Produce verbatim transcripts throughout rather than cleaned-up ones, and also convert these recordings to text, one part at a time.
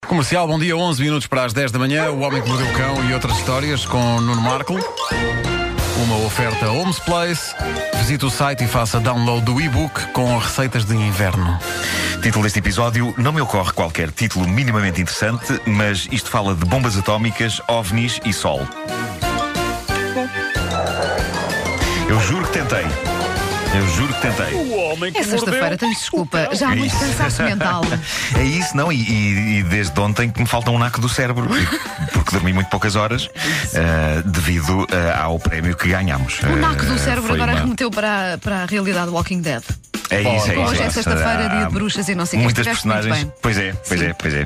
Comercial, bom dia, onze minutos para as dez da manhã. O Homem que Mordeu o Cão e outras histórias com Nuno Marco. Uma oferta Homes Place. Visite o site e faça download do e-book com receitas de inverno. Título deste episódio: não me ocorre qualquer título minimamente interessante, mas isto fala de bombas atómicas, ovnis e sol. Eu juro que tentei. Eu juro que tentei. O homem que É sexta-feira, tens desculpa. Já há muito cansaço mental. É isso, não? E, e, e desde ontem que me falta um naco do cérebro, porque dormi muito poucas horas, uh, devido uh, ao prémio que ganhámos. O naco do Uh, cérebro foi agora uma... remeteu para, para a realidade do Walking Dead. É isso, é isso. Hoje é isso. sexta-feira, Há dia de bruxas e não sei o que. muitas Estiveste muito personagens. bem. Pois é, pois Sim. é, pois é.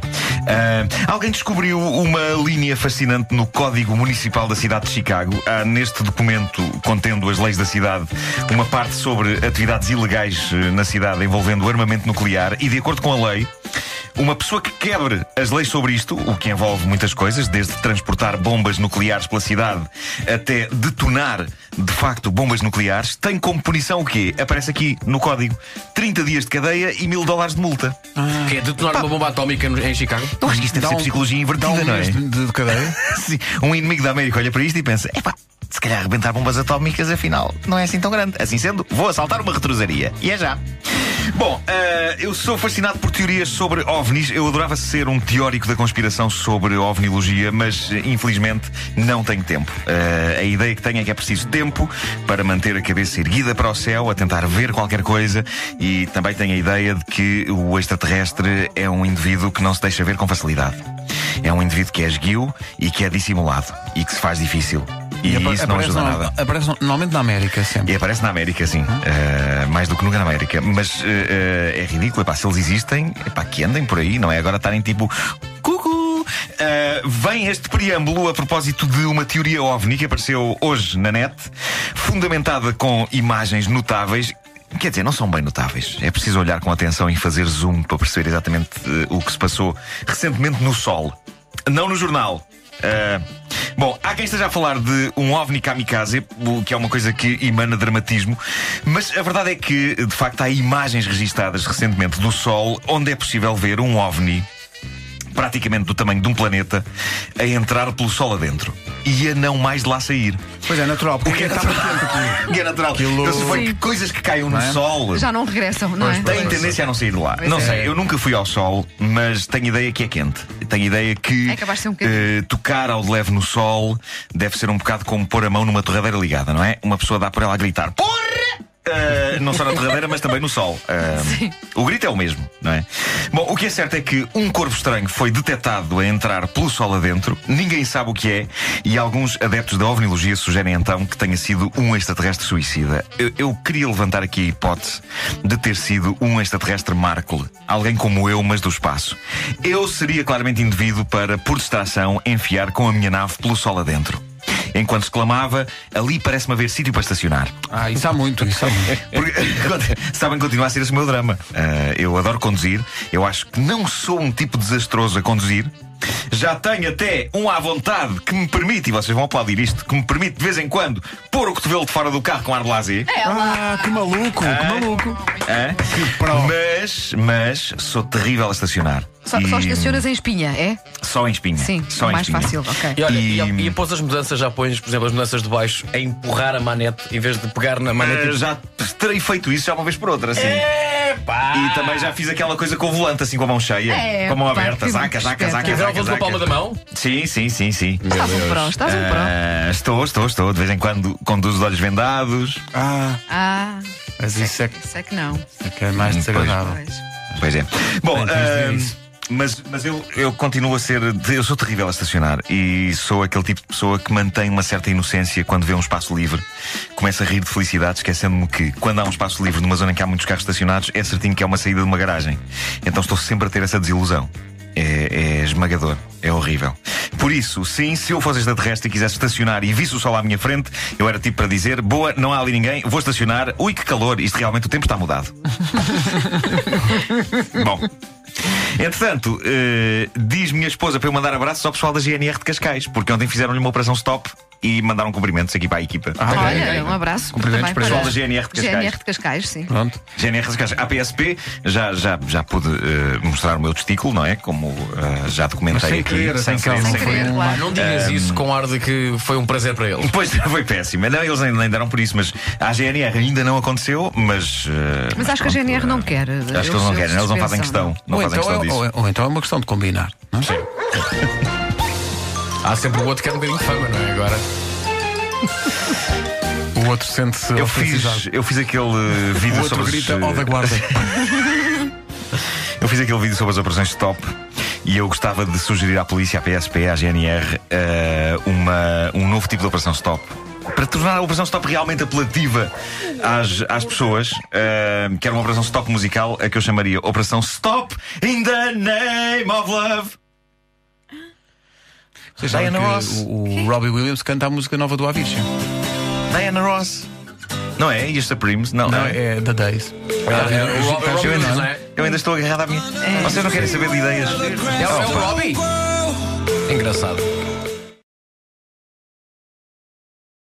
Uh, alguém descobriu uma linha fascinante no Código Municipal da cidade de Chicago. Há neste documento, contendo as leis da cidade, uma parte sobre atividades ilegais uh, na cidade envolvendo armamento nuclear. E de acordo com a lei, uma pessoa que quebre as leis sobre isto, o que envolve muitas coisas, desde transportar bombas nucleares pela cidade até detonar, de facto, bombas nucleares, tem como punição o quê? Aparece aqui no código: trinta dias de cadeia e mil dólares de multa. Ah. Que é detonar uma bomba atómica em Chicago? Eu acho que isto deve Dá ser um- psicologia invertida, Dá um não é? mês de, de cadeia. Sim, um inimigo da América olha para isto e pensa: epá, se calhar arrebentar bombas atómicas, afinal, não é assim tão grande. Assim sendo, vou assaltar uma retrosaria. E é já. Bom, uh, eu sou fascinado por teorias sobre ovnis. Eu adorava ser um teórico da conspiração sobre ovnilogia, mas infelizmente não tenho tempo. Uh, a ideia que tenho é que é preciso tempo para manter a cabeça erguida para o céu, a tentar ver qualquer coisa. E também tenho a ideia de que o extraterrestre é um indivíduo que não se deixa ver com facilidade. É um indivíduo que é esguio e que é dissimulado e que se faz difícil. E, apa- isso não aparece ajuda no- nada. Aparece normalmente na América sempre. E aparece na América, sim. Uh, mais do que nunca na América. Mas uh, uh, é ridículo. Epá, se eles existem, epá, que andem por aí, não é? Agora estarem tipo... Cucu! Uh, vem este preâmbulo a propósito de uma teoria ovni que apareceu hoje na net, fundamentada com imagens notáveis. Quer dizer, não são bem notáveis. É preciso olhar com atenção e fazer zoom para perceber exatamente uh, o que se passou recentemente no Sol. Não no jornal. Uh, bom, há quem esteja a falar de um ovni kamikaze, o que é uma coisa que emana dramatismo, mas a verdade é que, de facto, há imagens registadas recentemente do Sol onde é possível ver um ovni praticamente do tamanho de um planeta a entrar pelo Sol adentro e a não mais de lá sair. Pois é, natural, porque O que é está muito quente aqui. O que é natural. Aquilo- Eu suponho Sim. que coisas que caiam no Não é? Sol Já não regressam, não é? têm tendência a não sair de lá. Não é. sei, eu nunca fui ao Sol, mas tenho ideia que é quente. Tenho ideia que É capaz de ser um bocadinho. eh, tocar ao de leve no Sol deve ser um bocado como pôr a mão numa torradeira ligada, não é? Uma pessoa dá por ela a gritar: porra! Uh, não só na torradeira, mas também no Sol. Uh, o grito é o mesmo, não é? Bom, o que é certo é que um corpo estranho foi detectado a entrar pelo Sol adentro. Ninguém sabe o que é. E alguns adeptos da ovnilogia sugerem então que tenha sido um extraterrestre suicida. Eu, eu queria levantar aqui a hipótese de ter sido um extraterrestre Markle. Alguém como eu, mas do espaço. Eu seria claramente indivíduo para, por distração, enfiar com a minha nave pelo Sol adentro. Enquanto exclamava: ali parece-me haver sítio para estacionar. Ah, isso há muito, isso há muito. Porque, sabem, continua a ser esse o meu drama. Uh, eu adoro conduzir. Eu acho que não sou um tipo desastroso a conduzir. Já tenho até um à vontade que me permite, e vocês vão aplaudir isto, que me permite de vez em quando pôr o cotovelo de fora do carro com ar de lazer. Ah, que maluco, que maluco. Hã? Que pró. Mas, mas sou terrível a estacionar. Só, E- só estacionas em espinha, é? Só em espinha. Sim, só em mais espinha. fácil, ok. E olha, E- e, e após as mudanças já pões, por exemplo, as mudanças de baixo a empurrar a manete em vez de pegar na manete. Uh, já terei feito isso já uma vez por outra, assim. Epá! E também já fiz aquela coisa com o volante, assim com a mão cheia, É, com a mão pá, aberta, que zaca, zaca, esperta. zaca, Quer ver o zaca, volante com a palma zaca. da mão? Sim, sim, sim, sim. Estás um pró, estás um pró. Ah, estou, estou, estou. De vez em quando conduzo de olhos vendados. Ah, Ah, mas isso é, isso é que não. é que é mais desagradável. Pois. Pois é. Bom, Bem, tens de ver ah, isso. mas, mas eu, eu continuo a ser. Eu sou terrível a estacionar e sou aquele tipo de pessoa que mantém uma certa inocência quando vê um espaço livre. Começa a rir de felicidade, esquecendo-me que quando há um espaço livre numa zona em que há muitos carros estacionados, é certinho que é uma saída de uma garagem. Então estou sempre a ter essa desilusão. É, é esmagador, é horrível. Por isso, sim, se eu fosse extraterrestre e quisesse estacionar e visse o Sol à minha frente, eu era tipo para dizer: boa, não há ali ninguém, vou estacionar. Ui, que calor, isto realmente o tempo está mudado. Bom, entretanto, uh, diz minha esposa para eu mandar abraços ao pessoal da G N R de Cascais, porque ontem fizeram-lhe uma operação stop e mandaram cumprimentos aqui para a equipa. Ah, ok, Olha, ok. um abraço. Cumprimentos também para pessoal da G N R de G N R Cascais. de Cascais, sim. Pronto. G N R de Cascais. A P S P já, já, já pude eh, mostrar o meu testículo, não é? Como eh, já documentei Mas sem aqui. querer, sem atenção, querer, não sem foi querer. um- claro. Não digas isso com ar de que foi um prazer para eles. Pois foi péssimo. Não, eles nem, nem deram por isso, mas a G N R ainda não aconteceu, mas. eh, Mas acho que a G N R pronto, não eh, quer. Acho que eles não querem, eles não fazem questão. Não Ou fazem então, questão é, disso. ou, é- ou então é uma questão de combinar. Não? Sim. Há sempre o outro que é um bocadinho de fama, não é? Agora. O outro sente-se Eu ofensizado. fiz, eu fiz aquele eh, vídeo O outro sobre grita, as, ó da guarda. Eu fiz aquele vídeo sobre as operações Stop e eu gostava de sugerir à polícia, à P S P, à G N R, eh, uma, um novo tipo de operação Stop. Para tornar a operação Stop realmente apelativa às, às pessoas, eh, que era uma operação Stop musical, a que eu chamaria Operação Stop in the Name of Love. Vocês sabem Diana que Ross. o, o Robbie Williams canta a música nova do Avicii. Diana Ross. Não é? E os Supremes? Não, Não, não é? é The Days. É, é, o Rob- o Robbie Eu Williams, ainda, não é? eu ainda estou agarrado à minha. Vocês não querem saber de ideias? É, o- é o Robbie? Engraçado.